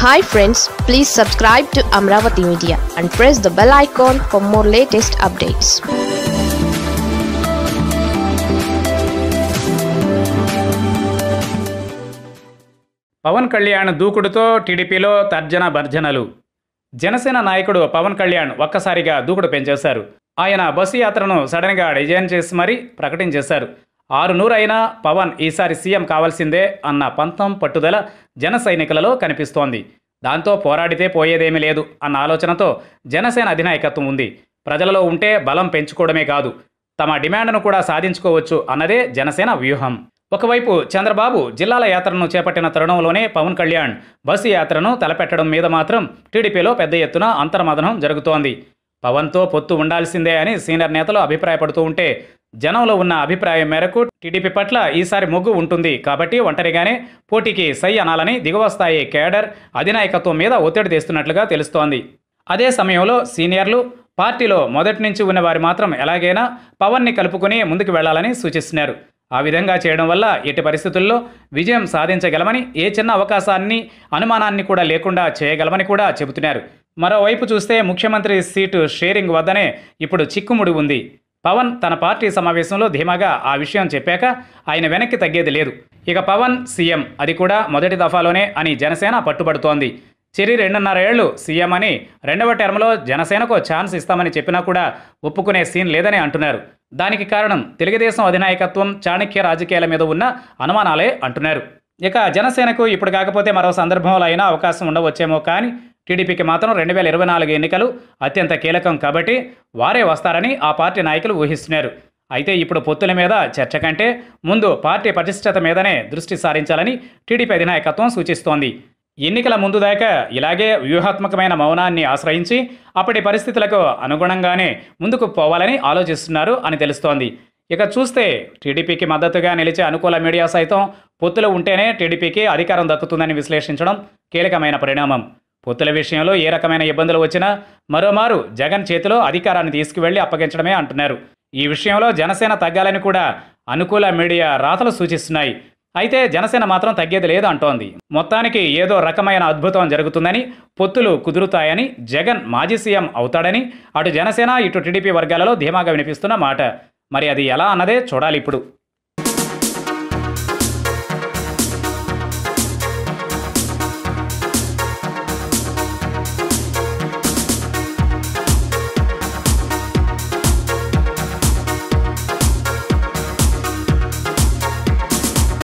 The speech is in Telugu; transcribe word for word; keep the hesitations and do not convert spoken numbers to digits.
Hi friends, please subscribe to Amaravathi Media and press the bell icon for more latest updates. Pawan Kalyan దూకుడుతో టీడీపీలో జనభర జనలు. జనసేన నాయకుడు పవన్ కళ్యాణ్ ఒక్కసారిగా దూకుడు పెంచేశారు. ఆయన బస్సు యాత్రను సడన్గా డిజైన్ చేసి మరీ ప్రకటించేశారు. ఆరు నూరు అయినా పవన్ ఈసారి సీఎం కావాల్సిందే అన్న పంతం పట్టుదల జన సైనికులలో కనిపిస్తోంది. దాంతో పోరాడితే పోయేదేమీ లేదు అన్న ఆలోచనతో జనసేన అధినాయకత్వం ఉంది. ప్రజలలో ఉంటే బలం పెంచుకోవడమే కాదు, తమ డిమాండ్ను కూడా సాధించుకోవచ్చు అన్నదే జనసేన వ్యూహం. ఒకవైపు చంద్రబాబు జిల్లాల యాత్రను చేపట్టిన తరుణంలోనే పవన్ కళ్యాణ్ బస్సు యాత్రను తలపెట్టడం మీద మాత్రం టీడీపీలో పెద్ద ఎత్తున అంతర్మథనం జరుగుతోంది. పవన్తో పొత్తు ఉండాల్సిందే అని సీనియర్ నేతలు అభిప్రాయపడుతూ ఉంటే, జనంలో ఉన్న అభిప్రాయం మేరకు టీడీపీ పట్ల ఈసారి మొగ్గు ఉంటుంది కాబట్టి ఒంటరిగానే పోటీకి సై అనాలని దిగువ స్థాయి కేడర్ అధినాయకత్వం మీద ఒత్తిడి తెస్తున్నట్లుగా తెలుస్తోంది. అదే సమయంలో సీనియర్లు, పార్టీలో మొదటి నుంచి ఉన్నవారు మాత్రం ఎలాగైనా పవన్ని కలుపుకుని ముందుకు వెళ్లాలని సూచిస్తున్నారు. ఆ విధంగా చేయడం వల్ల ఎట్టి పరిస్థితుల్లో విజయం సాధించగలమని, ఏ చిన్న అవకాశాన్ని అనుమానాన్ని కూడా లేకుండా చేయగలమని కూడా చెబుతున్నారు. మరోవైపు చూస్తే ముఖ్యమంత్రి సీటు షేరింగ్ వద్దనే ఇప్పుడు చిక్కుముడి ఉంది. పవన్ తన పార్టీ సమావేశంలో ధీమాగా ఆ విషయం చెప్పాక ఆయన వెనక్కి తగ్గేది లేదు. ఇక పవన్ సీఎం, అది కూడా మొదటి దఫాలోనే అని జనసేన పట్టుబడుతోంది. చెరి రెండున్నర ఏళ్లు సీఎం అని, రెండవ టర్మ్లో జనసేనకు ఛాన్స్ ఇస్తామని చెప్పినా కూడా ఒప్పుకునే సీన్ లేదని అంటున్నారు. దానికి కారణం తెలుగుదేశం అధినాయకత్వం చాణక్య రాజకీయాల మీద ఉన్న అనుమానాలే అంటున్నారు. ఇక జనసేనకు ఇప్పుడు కాకపోతే మరో సందర్భంలో అయినా అవకాశం ఉండవచ్చేమో, కానీ టీడీపీకి మాత్రం రెండు వేల ఇరవై నాలుగు ఎన్నికలు అత్యంత కీలకం కాబట్టి వారే వస్తారని ఆ పార్టీ నాయకులు ఊహిస్తున్నారు. అయితే ఇప్పుడు పొత్తుల మీద చర్చ కంటే ముందు పార్టీ పటిష్టత మీదనే దృష్టి సారించాలని టీడీపీ అధినాయకత్వం సూచిస్తోంది. ఎన్నికల ముందు దాకా ఇలాగే వ్యూహాత్మకమైన మౌనాన్ని ఆశ్రయించి అప్పటి పరిస్థితులకు అనుగుణంగానే ముందుకు పోవాలని ఆలోచిస్తున్నారు అని తెలుస్తోంది. ఇక చూస్తే టీడీపీకి మద్దతుగా నిలిచే అనుకూల మీడియా సైతం పొత్తులు ఉంటేనే టీడీపీకి అధికారం దక్కుతుందని విశ్లేషించడం కీలకమైన పరిణామం. పొత్తుల విషయంలో ఏ రకమైన ఇబ్బందులు వచ్చినా మరోమారు జగన్ చేతిలో అధికారాన్ని తీసుకువెళ్లి అప్పగించడమే అంటున్నారు. ఈ విషయంలో జనసేన తగ్గాలని కూడా అనుకూల మీడియా రాతలు సూచిస్తున్నాయి. అయితే జనసేన మాత్రం తగ్గేది లేదు అంటోంది. మొత్తానికి ఏదో రకమైన అద్భుతం జరుగుతుందని, పొత్తులు కుదురుతాయని, జగన్ మాజీ సీఎం అవుతాడని అటు జనసేన ఇటు టీడీపీ వర్గాలలో ధీమాగా వినిపిస్తున్న మాట. మరి అది ఎలా అన్నదే చూడాలి ఇప్పుడు.